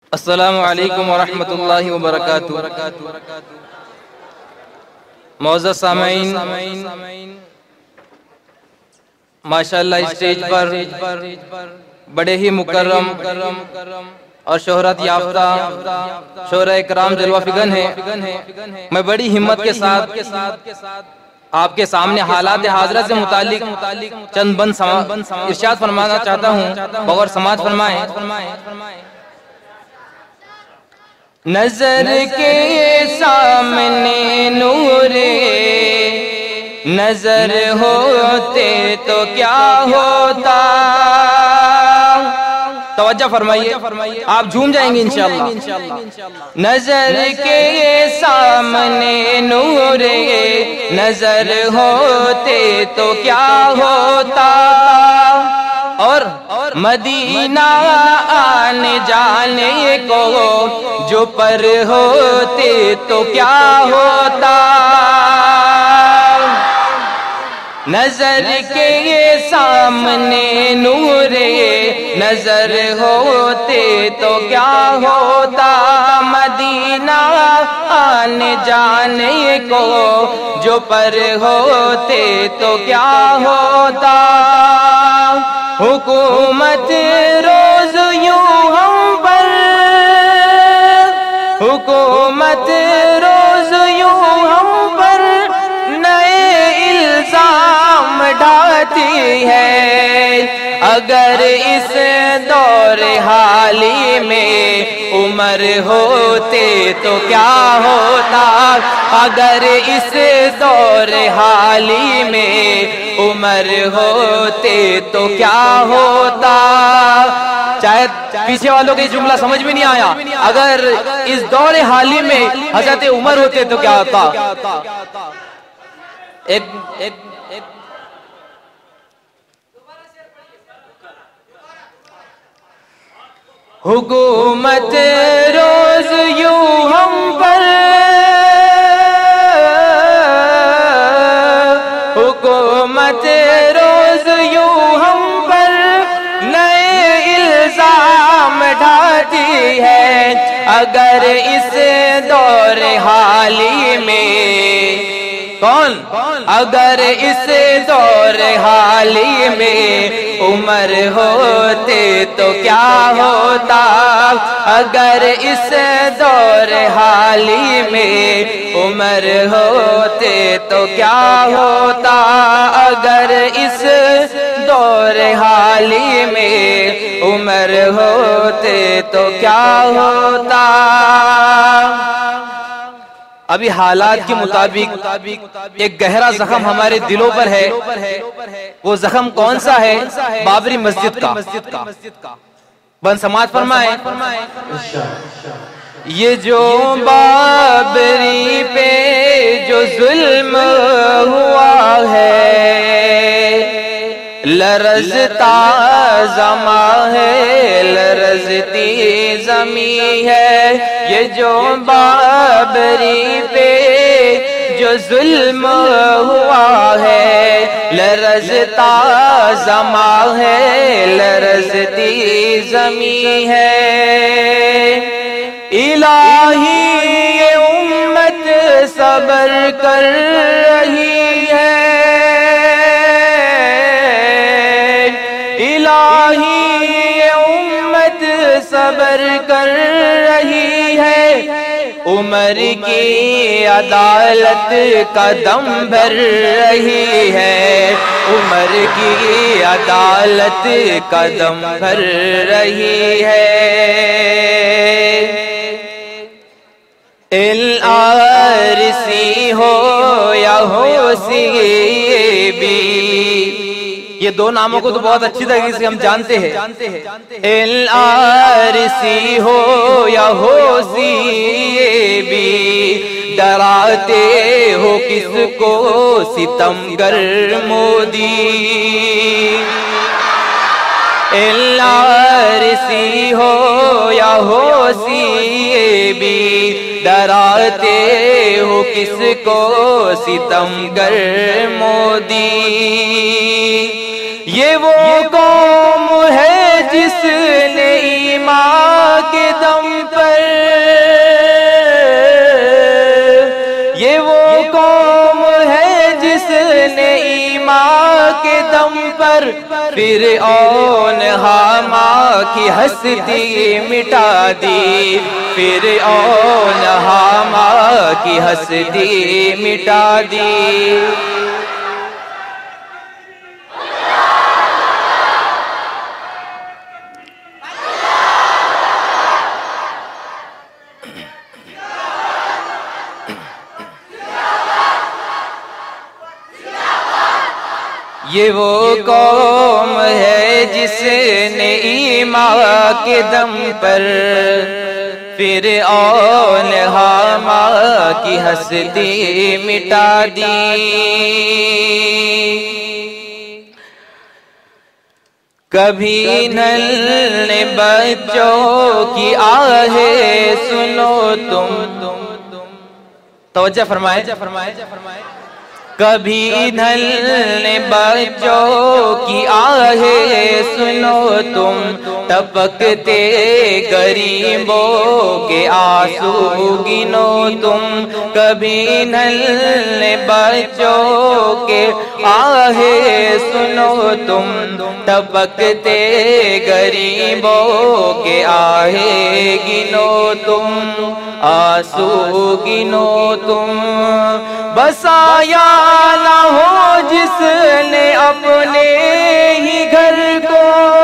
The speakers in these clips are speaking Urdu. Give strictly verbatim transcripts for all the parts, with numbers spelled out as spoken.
السلام علیکم ورحمۃ اللہ وبرکاتہ۔ معزز سامعین، ماشاءاللہ اسٹیج پر بڑے ہی مکرم اور شہرت یافتہ شعراء کرام جلوہ فگن ہیں۔ میں بڑی ہمت کے ساتھ آپ کے سامنے حالات حاضرہ سے متعلق چند بند ارشاد فرمانا چاہتا ہوں، بغور سماعت فرمائیں۔ نظر کے سامنے نور نظر ہوتے تو کیا ہوتا، توجہ فرمائیے، آپ جھوم جائیں گے انشاءاللہ۔ نظر کے سامنے نور نظر ہوتے تو کیا ہوتا، اور مدینہ آنے جانے کو جو پر ہوتے تو کیا ہوتا، نظر کے سامنے نور نظر ہوتے تو کیا ہوتا، مدینہ آنے جانے کو جو پر ہوتے تو کیا ہوتا، حکومت روز یوں ہم پر حکومت روز یوں ہم پر نئے الزام ڈھاتی ہے، اگر اس دور حالی میں عمر ہوتے تو کیا ہوتا، اگر اس دور حالی میں عمر ہوتے تو کیا ہوتا، چاہے پیچھے والوں کے جملہ سمجھ میں نہیں آیا، اگر اس دور حالی میں حضرت عمر ہوتے تو کیا ہوتا، ایک حکومت روز یوں ہم پر حکومت روز یوں ہم پر نئے الزام ڈھاتی ہے، اگر اس دور حالی میں کون اگر اس دور حالی میں عمر ہوتے تو کیا ہوتا، اگر اس دور حالی میں عمر ہوتے تو کیا ہوتا، اگر اس دور حالی میں عمر ہوتے تو کیا ہوتا۔ ابھی حالات کے مطابق ایک گہرا زخم ہمارے دلوں پر ہے، وہ زخم کون سا ہے؟ بابری مسجد کا۔ بند سماعت فرمائیں۔ یہ جو بابری پہ جو ظلم ہوا ہے، لرزتا زماں ہے لرزتی زمین ہے، یہ جو بابری پہ جو ظلم ہوا ہے، لرزتا زماں ہے لرزتی زمین ہے، الہی یہ امت صبر کر رہی ہے، الہی یہ امت صبر کر رہی ہے، عمر کی عدالت کا دم بھر رہی ہے، عمر کی عدالت کا دم بھر رہی ہے، العارسی ہو یا ہو سی بی، یہ دو ناموں کو تو بہت اچھی طریقے سے ہم جانتے ہیں، العارسی ہو یا ہو سی بی، ڈراتے ہو کس کو ستمگر مودی، العارسی ہو یا ہو سی بی، ڈراتے ہو کس کو ستمگر مودی، یہ وہ قوم ہے جس نے ایمان کے دم کے دم پر فرعون حامان کی ہستی مٹا دی، فرعون حامان کی ہستی مٹا دی۔ یہ وہ قوم ہے جس نے ایمان کے دم پر فرعون حامان کی ہستی مٹا دی۔ کبھی ننھے بچوں کی آہیں سنو تم، توجہ فرمائے، کبھی ننھے بچوں کی آہیں سنو تم، ٹپکتے غریبوں کے آنسو گنو تم، کبھی ننھے بچوں کے آہیں سنو تم، ٹپکتے غریبوں کے آہیں گنو تم، آنسو گنو تم۔ بس آیا نہ ہو جس نے اپنے ہی گھر کو،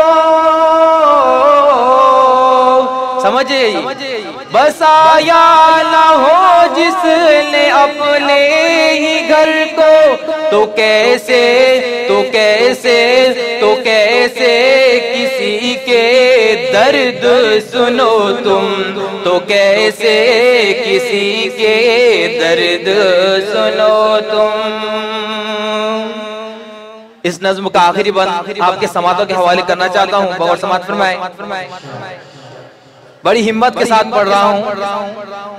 سمجھے، بس آیا نہ ہو جس نے اپنے ہی گھر کو، تو کیسے تو کیسے تو کیسے کسی کے درد سنو تم، تو کیسے کسی کے درد سنو تم۔ اس نظم کا آخری بند آپ کے سماعتوں کے حوالے کرنا چاہتا ہوں، بغور سماعت فرمائیں۔ بڑی ہمت کے ساتھ پڑھ رہا ہوں۔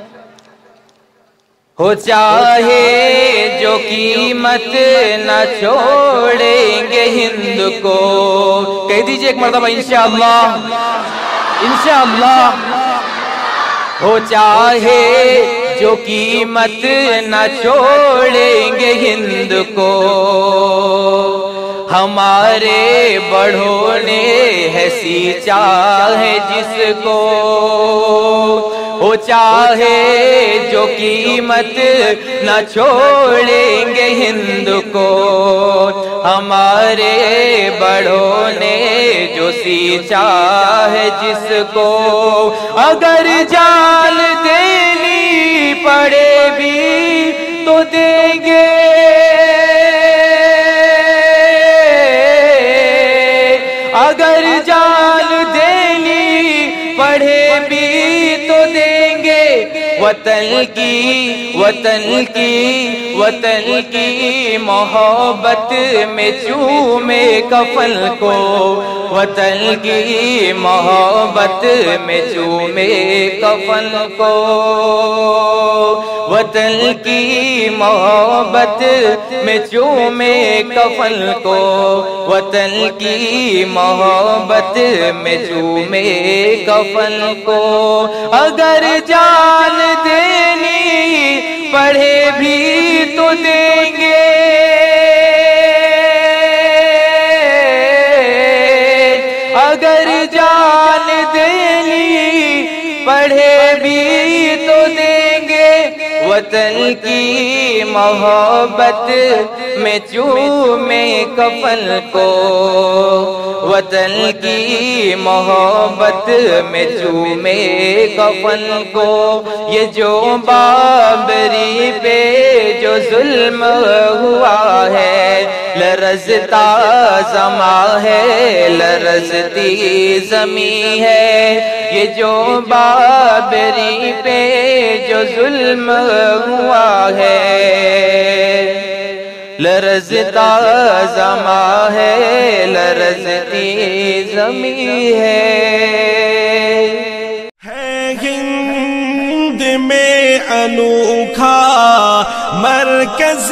ہو چاہے جو قیمت نہ چھوڑیں گے ہند کو، کہہ دیجئے ایک مرتبہ انشاءاللہ، انشاءاللہ۔ ہو چاہے جو قیمت نہ چھوڑیں گے ہند کو، ہمارے بڑھوں نے ہے سینچا ہے جس کو، ہو چاہے جو قیمت نہ چھوڑیں گے ہند کو، ہمارے بڑوں نے جو سینچا ہے جس کو، اگر جان دینی پڑے بھی تو دیں گے، اگر جان دینی پڑے بھی تو دیں گے، وطن کی وطن کی وطن کی محبت میں چومے کفن کو، وطن کی محبت میں چومے کفن کو، وطن کی محبت میں چومے کفن کو، وطن کی محبت میں چومے کفن کو، اگر جان دینی پڑے بھی تو دیں گے، اگر جان دینی پڑے بھی تو دیں گے، وطن کی محبت میں چومے کفن کو، وطن کی محبت میں چومے کفن کو، یہ جو بابری پہ جو ظلم ہوا ہے، لرزتا زماں ہے لرزتی زمین ہے، یہ جو بابری پہ جو ظلم ہوا ہے، لرزتا زماں ہے لرزتی زمین ہے۔ ہے ہند میں انوکھا مرکز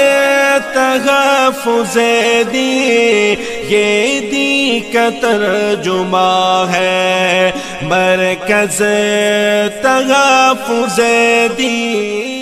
تحفظ دین، یہ دین کا ترجمہ ہے مرکز تحفظ دین۔